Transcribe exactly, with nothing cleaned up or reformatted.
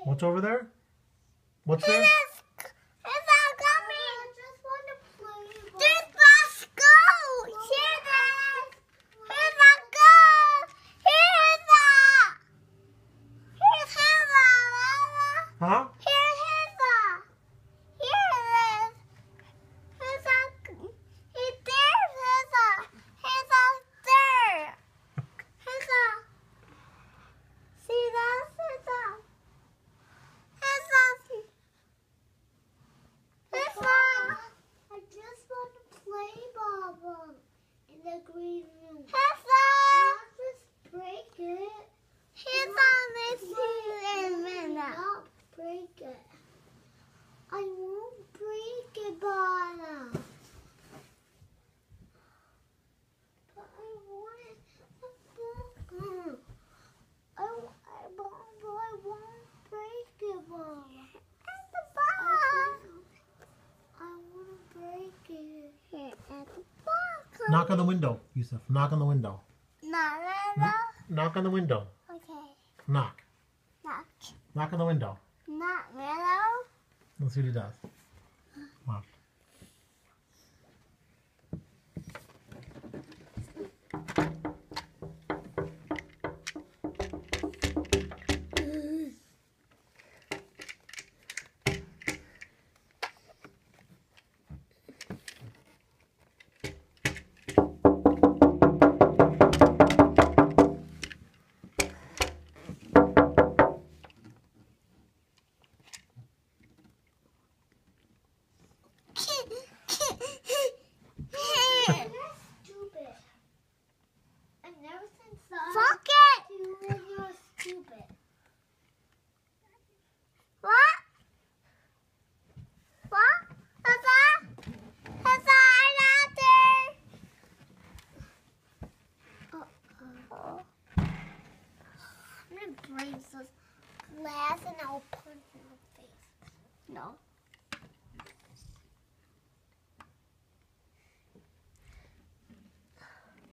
What's over there? What's there? Huh? Here's Hamza. Here it is. Hamza. He's there, Hamza. Hamza there. Hamza. See that, Hamza? Hamza. Hamza. I just want to play ball in the green room. Hamza. Not just break it. Hamza, let's see it in a minute. Break it. I won't break it, Bana. But I want it. I, I, but I won't break it, Bana. At the bottom. I want to break it. Here at the bottom. Knock on the window, Yusuf. Knock on the window. Knock on the. Knock on the window. Okay. Knock. Knock. Knock on the window. Not mellow. Let's see what he does. Watch. Fuck it! You're stupid. What? What? Hamza? Hamza, I'm out there. Uh-oh. I'm gonna break this glass and I'll punch in the face. No.